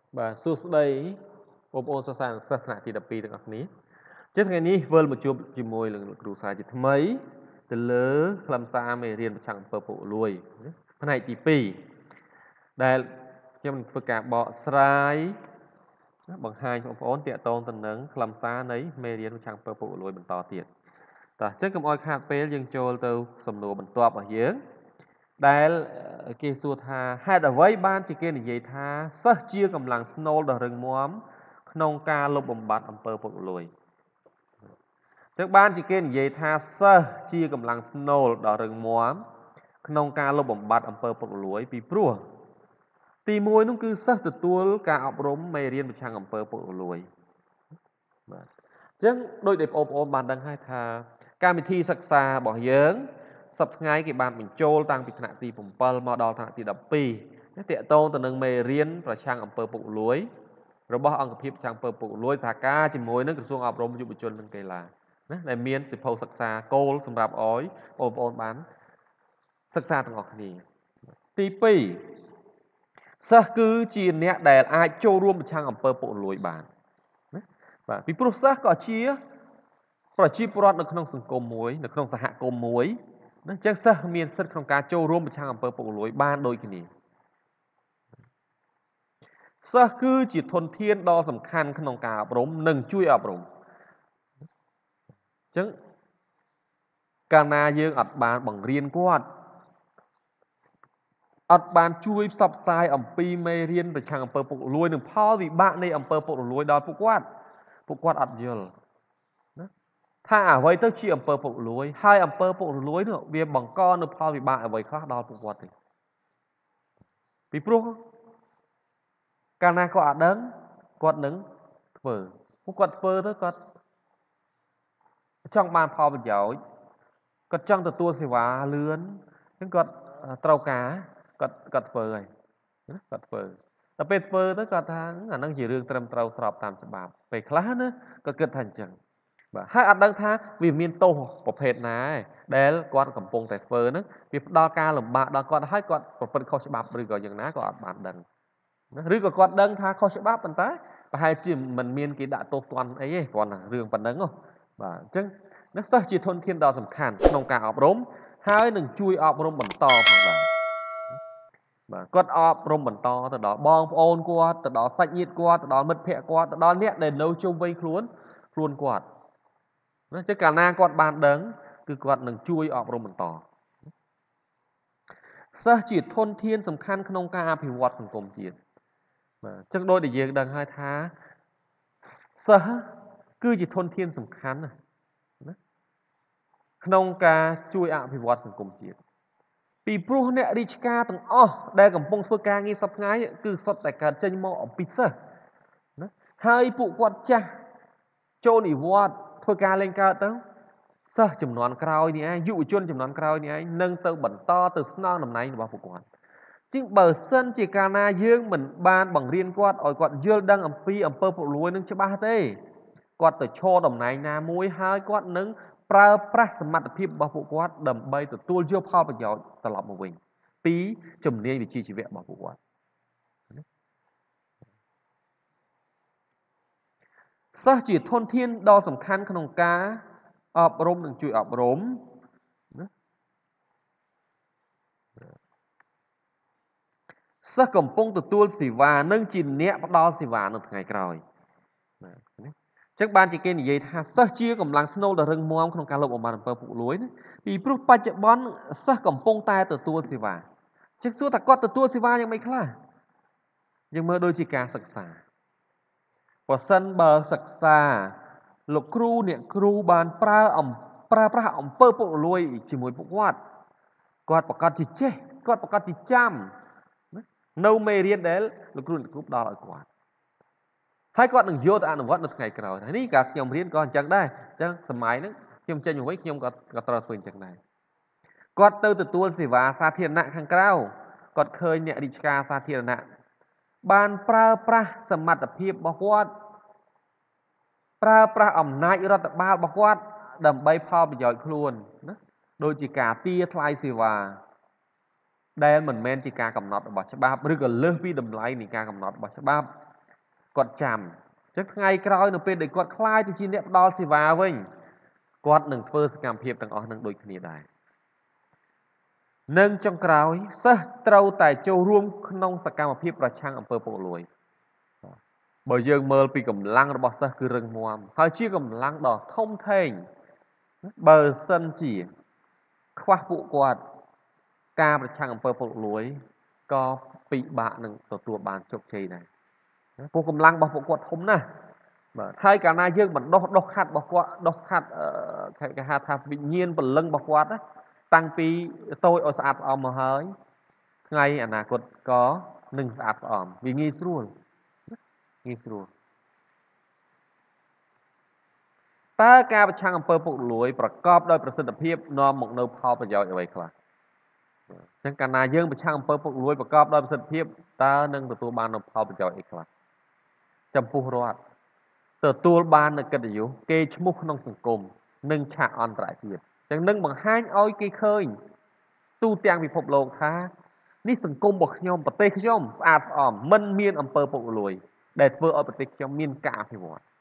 Và suốt đây ôm ôn so sánh sát nạ thì đập pi được ní chết ngày ní vơi một chụp chỉ môi lần đủ sai chỉ mấy từ lỡ làm sao mày riêng chẳng bờ bộ lùi cái này thì pi đây cho mình phải cả bỏ sai bằng hai ôm ôn tiệt tôn tần nắng làm sao nấy mày riêng chẳng bờ bộ lùi bằng to tiệt ta chết cầm oi khát pe dương trôi từ sầm nổ bằng toa ở dưới đây kia xua tha hai ở với ban chỉ kia này vậy tha sơ chia cầm lăng snow đờ rừng muóm nông ca lục bầm bát âm pơ bộ lùi trước ban chỉ kia này vậy tha sơ chia cầm lăng snow đờ rừng muóm nông ca lục bầm bát âm pơ bộ lùi bị prua tì môi nó cứ sơ từ tua cả ọc rống mê riêng một trang âm pơ bộ lùi chứ đôi đẹp ôm bàn đăng hai tha ca mi thi sắc xa bỏ dướng sập ngay cái bàn mình trôi tăng bị thằng tì bùng pal mà đo thằng tì đập pi cái tiệt tôn từ nâng mê riêng và trang âm pơ bộ lùi rồi bỏ ông phim trang pơ bộ lùi thà ca chỉ môi nó cứ xuống ọc rống dụng chôn nâng cây là này miên sự phâu sắc xa cô sầm rạp ói ôm bán sắc xa thằng ngọc gì tì pi sơ cứ chỉ nè để ai trôiរួមtrang âm pơ bộ lùi bàn và vì process có chia product នៅក្នុងសង្គមមួយនៅក្នុងសហគមន៍មួយណាចឹងសិស្សមានសិទ្ធិក្នុងការចូលរួមប្រឆាំងអំពើពុករលួយបានដូចគ្នាសិស្សគឺជាធនធានដ៏សំខាន់ក្នុងការអប់រំនិងជួយអប់រំចឹងកាលណាយើងអត់បានបង្រៀនគាត់អត់បានជួយផ្សព្វផ្សាយអំពីមេរៀនប្រឆាំងអំពើពុករលួយនិងផលវិបាកនៃអំពើពុករលួយដល់ពួកគាត់អត់យល់ថាអ្វីទៅជាអំពើពុករលួយហើយអំពើពុករលួយនោះវាបង្កនូវផលវិបាកអ្វីខ្លះដល់ពួកគាត់ទេពីព្រោះកាលណាគាត់អត់ដឹងគាត់នឹងធ្វើពួកគាត់ធ្វើទៅគាត់ចង់បានផលប្រយោជន៍គាត់ចង់ទទួលសេវាលឿនអញ្ចឹងគាត់ត្រូវការគាត់ធ្វើហើយគាត់ធ្វើតែពេលធ្វើទៅគាត់ថាអានឹងជារឿងត្រឹមត្រូវស្របតាមច្បាប់ពេលខ្លះណាគាត់គិតថាអញ្ចឹងបាទហើយអត់ដឹងថាវាមានទោសប្រភេទណាដែលគាត់កំពុងតែធ្វើហ្នឹងវាផ្ដល់ការលំបាកដល់គាត់ហើយគាត់ប្រព្រឹត្តខុសច្បាប់ឬក៏យ៉ាងណាក៏អត់បានដឹងឬក៏គាត់ដឹងថាខុសច្បាប់ប៉ុន្តែប្រហែលជាមិនមានគេដាក់ទោសទណ្ឌអីទេគ្រាន់តែរឿងប៉ុណ្្នឹងបាទអញ្ចឹងនេះសិស្សជាធនធានដ៏សំខាន់ក្នុងការអប់រំហើយនឹងជួយអប់រំបន្តផងដែរបាទគាត់អប់រំបន្តទៅដល់បងប្អូនគាត់ទៅដល់សាច់ញាតិគាត់ទៅដល់មិត្តភ័ក្តិគាត់ទៅដល់អ្នកដែលនៅជុំវិញខ្លួនគាត់ណាចឹងកាលណាគាត់បានដឹងគឺគាត់នឹងជួយអប់រំបន្តសិស្សជាធនធានសំខាន់ក្នុងការអភិវឌ្ឍសង្គមជាតិបាទចឹងដូចដែលយើងដឹងហើយថាសិស្សគឺជាធនធានសំខាន់ណាក្នុងការជួយអភិវឌ្ឍសង្គមជាតិពីព្រោះអ្នករាជការទាំងអស់ដែលកំពុងធ្វើការងារសប្តាហ៍គឺសុទ្ធតែកើតចេញមកអំពីសិស្សណាហើយពួកគាត់ចាស់ចូលនិវត្តន៍ធ្វើការលេងកើតទៅសិស្សចំនួនក្រោយនេះឯងយុវជនចំនួនក្រោយនេះឯងនឹងទៅបន្តទៅស្នងតំណែងរបស់ពួកគាត់ជាងបើសិនជាកាលណាយើងមិនបានបង្រៀនគាត់ឲ្យគាត់យល់ដឹងអំពីអំពើពុករលួយនឹងច្បាស់ទេគាត់ទៅឈរតំណែងណាមួយហើយគាត់នឹងប្រើប្រាស់សមត្ថភាពរបស់ពួកគាត់ដើម្បីទទួលយកផលប្រយោជន៍ត្រឡប់មកវិញពីជំនាញវិជ្ជាជីវៈរបស់ពួកគាត់សិស្សជាធនធានដ៏សំខាន់ក្នុងការអប់រំនិងជួយអប់រំសិស្សកំពុងទទួលសេវានិងជាអ្នកផ្ដល់សេវានៅថ្ងៃក្រោយចឹងបានជាគេនិយាយថាសិស្សជាកម្លាំងស្នូលដ៏រឹងមាំក្នុងការលុបបំបាត់អំពើពុករលួយណាពីព្រោះបច្ចុប្បន្នសិស្សកំពុងតែទទួលសេវាចឹងសួរថាគាត់ទទួលសេវាយ៉ាងម៉េចខ្លះយើងមើលដូចជាការសិក្សាបើសិនបើសិក្សាលោកគ្រូអ្នកគ្រូបានប្រើប្រាស់អំពើពុករលួយជាមួយពួកគាត់ប្រកាសជាចេះគាត់ប្រកាសជាចាំនៅមេរៀនដែលលោកគ្រូអ្នកគ្រូផ្ដល់ឲ្យគាត់ហើយគាត់នឹងយកទៅអនុវត្តនៅថ្ងៃក្រោយនេះកាលខ្ញុំរៀនក៏អញ្ចឹងដែរអញ្ចឹងសម័យហ្នឹងខ្ញុំចេញមកវិញខ្ញុំក៏ត្រូវធ្វើអញ្ចឹងដែរគាត់ទៅទទួលសេវាសាធារណៈខាងក្រៅគាត់ឃើញអ្នករាជការសាធារណៈបានប្រើប្រាស់សមត្ថភាពរបស់គាត់ប្រើប្រាស់អំណាចរដ្ឋបាលរបស់គាត់ដើម្បីផលប្រយោជន៍ខ្លួនណាដូចជាការទារថ្លៃសេវាដែលមិនមែនជាការកំណត់របស់ច្បាប់ឬក៏លើសពីតម្លៃនៃការកំណត់របស់ច្បាប់គាត់ចាំចឹងថ្ងៃក្រោយនៅពេលដែលគាត់ខ្លាយទៅជាអ្នកផ្ដល់សេវាវិញគាត់នឹងធ្វើសកម្មភាពទាំងអស់នឹងដូចគ្នាដែរនិងចុងក្រោយសិស្សត្រូវតែចូលរួមក្នុងសកម្មភាពប្រឆាំងអំពើពុករលួយបើយើងមើលពីកម្លាំងរបស់សិស្សគឺរឹងមាំហើយជាកម្លាំងដ៏ធំធេងបើសិនជាខ្វះពួកគាត់ការប្រឆាំងអំពើពុករលួយក៏ពិបាកនឹងទទួលបានជោគជ័យដែរពួកកម្លាំងរបស់ពួកគាត់ធំណាស់បាទហើយកាលណាយើងបណ្ដុះខាត់របស់គាត់ដុសខាត់គេហៅថាវិញ្ញាណពលឹងរបស់គាត់ណាតាំងពីតូចឲ្យស្អាតស្អំមកហើយថ្ងៃអនាគតក៏នឹងស្អាតស្អំវាងាយស្រួលតើការប្រឆាំងអំពើពុករលួយប្រកបដោយប្រសិទ្ធភាពនាំមកនូវផលប្រយោជន៍អ្វីខ្លះអញ្ចឹងកាលណាយើងប្រឆាំងអំពើពុករលួយប្រកបដោយប្រសិទ្ធភាពតើនឹងទទួលបាននូវផលប្រយោជន៍អីខ្លះចំពោះរដ្ឋទទួលបាននូវកិត្តិយសគេឈ្មោះក្នុងសង្គមនិងឆាកអន្តរជាតិអញ្ចឹងនឹងបង្ហាញឲ្យគេឃើញទូទាំងពិភពលោកថានេះសង្គមរបស់ខ្ញុំប្រទេសខ្ញុំស្អាតស្អំមិនមានអំពើពុករលួយដែលធ្វើឲ្យប្រទេសខ្ញុំមានការអភិវឌ្ឍ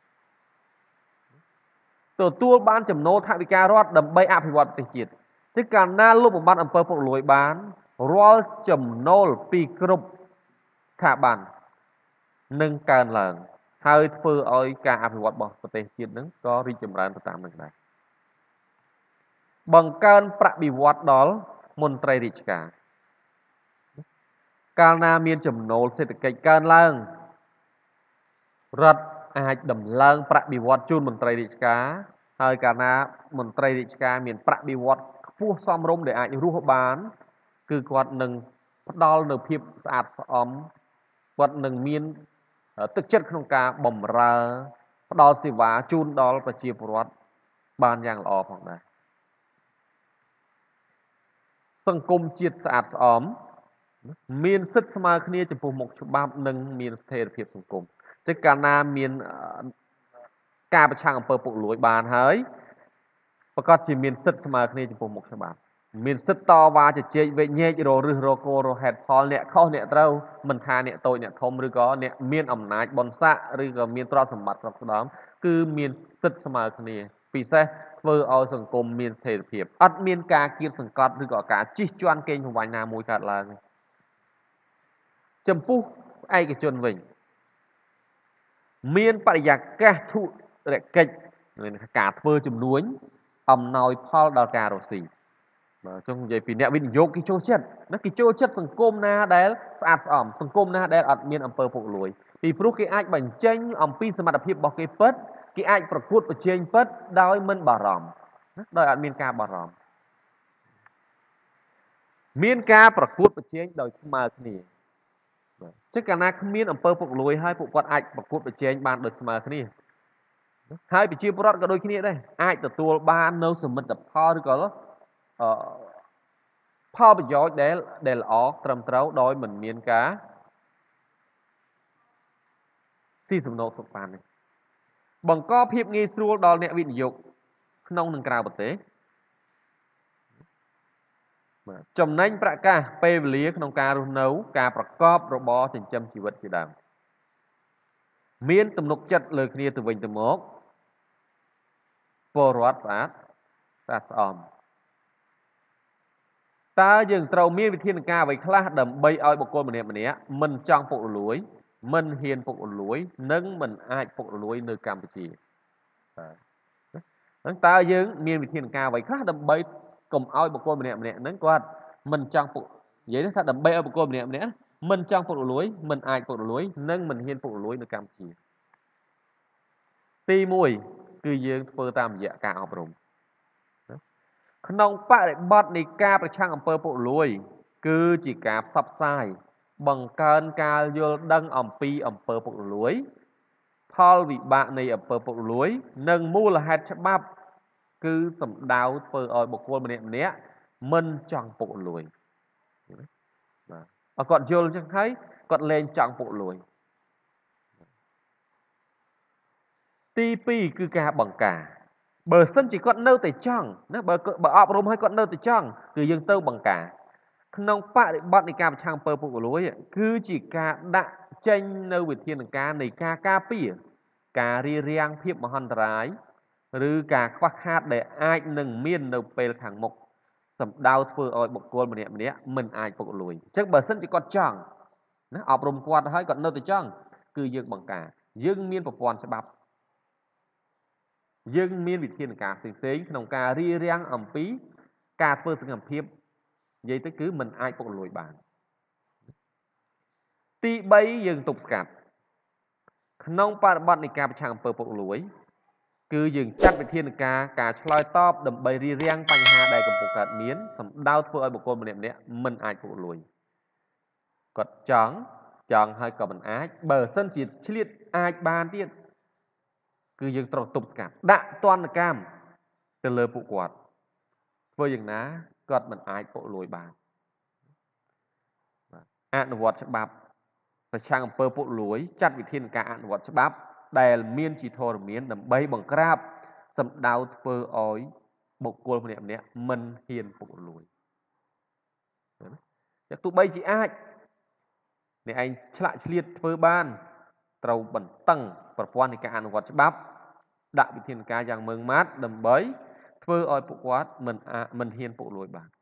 ទទួលបានចំណូលថវិការដ្ឋដើម្បីអភិវឌ្ឍប្រទេសជាតិជាកាលណាលុបបំបាត់អំពើពុករលួយបានរាល់ចំណូលពីគ្រប់ស្ថាប័ននឹងកើនឡើងហើយធ្វើឲ្យការអភិវឌ្ឍរបស់ប្រទេសជាតិនឹងក៏រីកចម្រើនទៅតាមនឹងដែរបង្កើនប្រាក់បៀវត្សដល់មន្ត្រីរាជការកាលណាមានចំណូលសេដ្ឋកិច្ចកើនឡើងរដ្ឋអាចដំឡើងប្រាក់បៀវត្សជូនមន្ត្រីរាជការហើយកាលណាមន្ត្រីរាជការមានប្រាក់បៀវត្សខ្ពស់សមរម្យដែលអាចរស់បានគឺគាត់នឹងផ្ដល់នូវភាពស្អាតស្អំគាត់នឹងមានទឹកចិត្តក្នុងការបម្រើផ្ដល់សេវាជូនដល់ប្រជាពលរដ្ឋបានយ៉ាងល្អផងដែរសង្គមជាតិស្អាតស្អំមានសិទ្ធិស្មើគ្នាចំពោះមុខច្បាប់និងមានស្ថិរភាពសង្គមចឹងកាលណាមានការប្រឆាំងអំពើពុករលួយបានហើយប្រកាសជាមានសិទ្ធិស្មើគ្នាចំពោះមុខច្បាប់មានសិទ្ធិតវ៉ាជជែកវែកញែកររឹសរករហេតុផលអ្នកខុសអ្នកត្រូវមិនថាអ្នកតូចអ្នកធំឬក៏អ្នកមានអំណាចបនស័កឬក៏មានទ្រព្យសម្បត្តិស្រាប់ស្ដំគឺមានសិទ្ធិស្មើគ្នាពិសេសធ្វើឲ្យសង្គមមានស្ថិរភាពអត់មានការគៀបសង្កត់ឬក៏ការជិះជាន់កេងប្រវ័ញ្ចណាមួយកើតឡើងចំពោះឯកជនវិញមានបរិយាកាសធុរកិច្ចមានការធ្វើជំនួញអំណោយផលដល់ការរស់ស៊ីបាទចង់និយាយពីអ្នកវិនិយោគគេចូលចិត្តណាគេចូលចិត្តសង្គមណាដែលស្អាតស្អំសង្គមណាដែលអត់មានអំពើពុករលួយពីព្រោះគេអាចបញ្ចេញអំពីសមត្ថភាពរបស់គេពិតគេអាចប្រកួតប្រជែងពិតដោយមិនបារម្ភណាដោយអត់មានការបារម្ភមានការប្រកួតប្រជែងដោយស្មើគ្នាចឹងកាលណាគ្មានអំពើពុករលួយហើយពួកគាត់អាចប្រកួតប្រជែងបានដោយស្មើគ្នាហើយប្រជាពលរដ្ឋក៏ដូចគ្នាដែរអាចទទួលបាននៅសមិទ្ធផលឬក៏ផលប្រយោជន៍ដែលល្អត្រឹមត្រូវដោយមិនមានការស៊ីសំណូកសុខបាននេះបង្កភាពងាយស្រួលដល់អ្នកវិនិយោគក្នុងនិងក្រៅប្រទេសបាទចំណេញប្រកាសពេលវេលាក្នុងការរស់នៅការប្រកបរបរចិញ្ចឹមជីវិតជាដើមមានទំនុកចិត្តលើគ្នាទៅវិញទៅមកពលរដ្ឋស្អាតស្អំតើយើងត្រូវមានវិធានការអ្វីខ្លះដើម្បីឲ្យបុគ្គលម្នាក់មិនចង់ពុករលួយមិនហ៊ានពុករលួយនិងមិនអាចពុករលួយនៅកម្ពុជាបាទហ្នឹងតើយើងមានវិធានការអ្វីខ្លះដើម្បីកុំឲ្យបុគ្គលម្នាក់ហ្នឹងគាត់មិនចង់ពុកនិយាយថាដើម្បីឲ្យបុគ្គលម្នាក់មិនចង់ពុករលួយមិនអាចពុករលួយនិងមិនហ៊ានពុករលួយនៅកម្ពុជាទី1គឺយើងធ្វើតាមរយៈការអប់រំក្នុងបរិបទនៃការប្រឆាំងអំពើពុករលួយគឺជាការផ្សព្វផ្សាយបង្កើនការយល់ដឹងអំពីអំពើពុករលួយផលវិបាកនៃអំពើពុករលួយនិងមូលហេតុច្បាប់គឺសំដៅធ្វើឲ្យបុគ្គលម្នាក់មិនចង់ពុករលួយបាទគាត់យល់អញ្ចឹងហើយគាត់លែងចង់ពុករលួយទី2គឺការបង្ការបើសិនជាគាត់នៅតែចង់ណាបើអប់រំឲ្យគាត់នៅតែចង់គឺយើងទៅបង្ការក្នុងបរិបទនៃការប្រឆាំងអំពើពុករលួយគឺជាការដាក់ចេញនៅវិធានការនៃការការពារការរារាំងភាពមហន្តរាយឬការខ្វះខាតដែលអាចនឹងមាននៅពេលខាងមុខសម្ដៅធ្វើឲ្យបុគ្គលម្នាក់មិនអាចពុករលួយអញ្ចឹងបើសិនជាគាត់ចង់ណាអប់រំគាត់ហើយគាត់នៅតែចង់គឺយើងបង្ការយើងមានប្រព័ន្ធច្បាប់យើងមានវិធានការផ្សេងៗក្នុងការរារាំងអំពីការធ្វើសកម្មភាពនិយាយទៅគឺមិនអាចពុករលួយបានទី3យើងទប់ស្កាត់ក្នុងបរិបទនៃការប្រឆាំងអំពើពុករលួយគឺយើងចាត់វិធានការឆ្លើយតបដើម្បីរារាំងបញ្ហាដែលកំពុងកើតមានសម្ដៅធ្វើឲ្យបុគ្គលម្នាក់មិនអាចពុករលួយគាត់ចង់ហើយក៏មិនអាចបើសិនជាឆ្លៀតអាចបានទៀតគឺយើងត្រូវទប់ស្កាត់ដាក់ទណ្ឌកម្មទៅលើពួកគាត់ធ្វើយ៉ាងណាគាត់មិនអាចពុករលួយបានអនុវត្តច្បាប់ប្រឆាំងអំពើពុករលួយចាត់វិធានការអនុវត្តច្បាប់ដែលមានជាធរមានដើម្បីបង្ក្រាបសម្ដៅធ្វើឲ្យបុគ្គលម្នាក់មិនហ៊ានពុករលួយតែទោះបីជាអាចអ្នកឯងឆ្លាក់ឆ្លៀតធ្វើបានត្រូវបន្តឹងប្រព័ន្ធនៃការអនុវត្តច្បាប់ដាក់វិធានការយ៉ាងម៉ឺងម៉ាត់ដើម្បីធ្វើឲ្យពួកគាត់មិនហ៊ានពុករលួយបាន